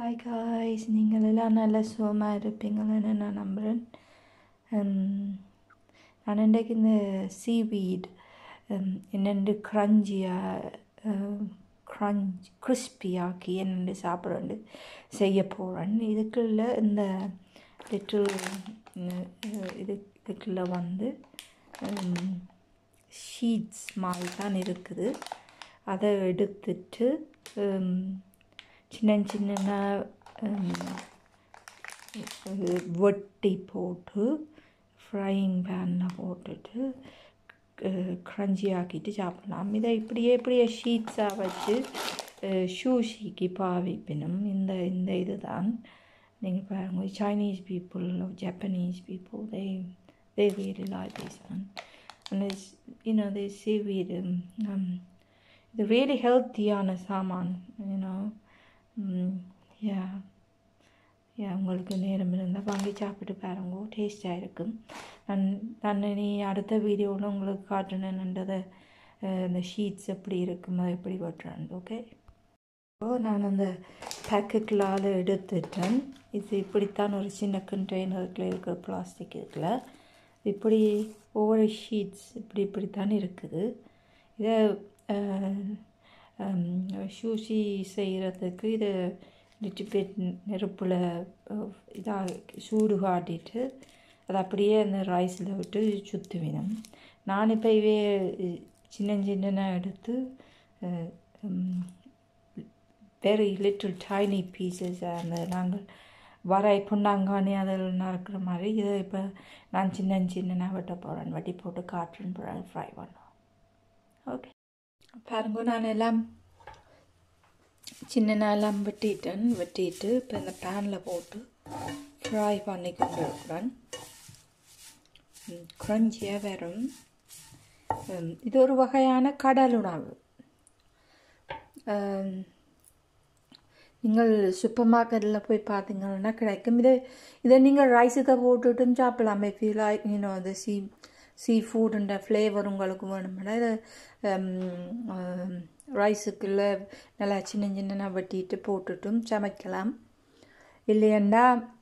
Hi guys, நீங்கள் எல்லாம் நல்ல சுகமாக இருப்பீங்கன்னு நான் நம்புகிறேன். நான் இன்றைக்கு இந்த சீவீட் என்னென்று கிறிஸ்பியாக்கி என்னென்று சாப்பிட்றேன் செய்ய போகிறேன். இதுக்குள்ள இந்த லிட்டில் இதுக்குள்ள வந்து ஷீட்ஸ் மாதிரி தான் இருக்குது. அதை எடுத்துட்டு சின்ன சின்ன வெட்டி போட்டு ஃப்ரையிங் பேனில் போட்டுட்டு க்ரன்ச்சி ஆக்கிட்டு சாப்பிடலாம். இதை இப்படியே ஷீட்ஸாக வச்சு சூஷிக்கு பாவிப்பினும் இந்த இது தான். நீங்கள் பாருங்கள், Chinese people, Japanese people, they really like this one. And it's, they seaweed, இது really healthy-ஆன சாமான், உங்களுக்கு நேரம் இருந்தால் வாங்கி சாப்பிட்டு பாருங்க, டேஸ்டாக இருக்கும். நான் நீ அடுத்த வீடியோவில் உங்களுக்கு காட்டுனேன்றதை இந்த ஷீட்ஸ் எப்படி இருக்கும், அதை எப்படி வெட்டுறேன். ஓகே, நான் அந்த பேக்கெட்டில் எடுத்துட்டேன். இது இப்படித்தான் ஒரு சின்ன கண்டெய்னருக்குள்ள இருக்கிற பிளாஸ்டிக் இருக்குல்ல, இப்படி ஒவ்வொரு ஷீட்ஸ் இப்படித்தான் இருக்குது. இதை சூஷி செய்கிறதுக்கு இதை லிட்டிபேட் நெருப்பில் இதாக சூடு காட்டிட்டு அதை அப்படியே அந்த ரைஸில் விட்டு சுற்றுவினோம். நான் இப்போ சின்ன எடுத்து வெரி லிட்டில் டைனி பீசஸ் அந்த நாங்கள் வரை பொன்னாங்கானே அதில் நறுக்கிற மாதிரி இதை இப்போ நான் சின்ன வெட்ட போகிறேன். வெட்டி போட்டு காட்டுறேன், போகிறேன் ஃப்ரை பண்ணுவோம். ஓகே பாருங்க, நான் எல்லாம் சின்னெல்லாம் வெட்டிட்டு இப்போ இந்த பேனில் போட்டு ஃப்ரை பண்ணி கொண்டு இருக்கிறேன். க்ரன்ச்சியாக வரும். இது ஒரு வகையான கடல் உணவு. நீங்கள் சூப்பர் மார்க்கெட்டில் போய் பார்த்தீங்கன்னா கிடைக்கும். இதை நீங்கள் ரைஸுக்கு போட்டுட்டும் சாப்பிடலாம். இஃப் யூ லைக் இந்த சீ ஃபுட்டுன்ற ஃப்ளேவர் உங்களுக்கு வேணும்னா இதை ரைஸுக்குள்ள நல்லா சின்ன வெட்டிட்டு போட்டுட்டும் சமைக்கலாம். இல்லையண்டா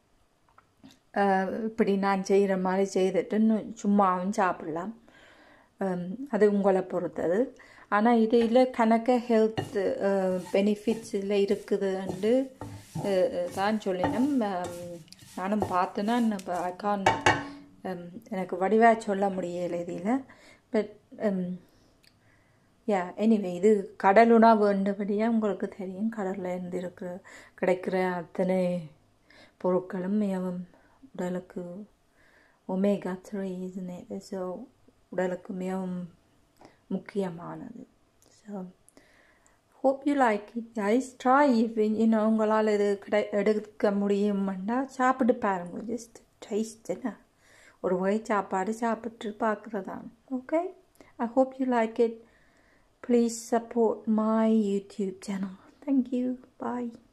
இப்படி நான் செய்கிற மாதிரி செய்துட்டு சும்மாவும் சாப்பிடலாம். அது உங்களை பொறுத்தது. ஆனால் இதில் கணக்க ஹெல்த் பெனிஃபிட்ஸ் இதில் இருக்குதுன்னு தான் சொல்லினோம். நானும் பார்த்தேன்னா எனக்கு வடிவாக சொல்ல முடியலை இதில். பட் எனிவே இது கடல் உணவுன்றபடியாக உங்களுக்கு தெரியும். கடலில் இருந்து கிடைக்கிற அத்தனை பொருட்களும் மிகவும் உடலுக்கு ஒமேகா 3 இதுன்னு ஸோ உடலுக்கு மிகவும் முக்கியமானது. So hope you like it guys. try if உங்களால் இது எடுக்க முடியும்னா சாப்பிட்டு பாருங்க. ஜஸ்ட் டேஸ்ட் ஒரு வகை சாப்பாடு சாப்பிட்டு பார்க்குறதான். Okay, I hope you like it. Please support my YouTube channel. Thank you. Bye.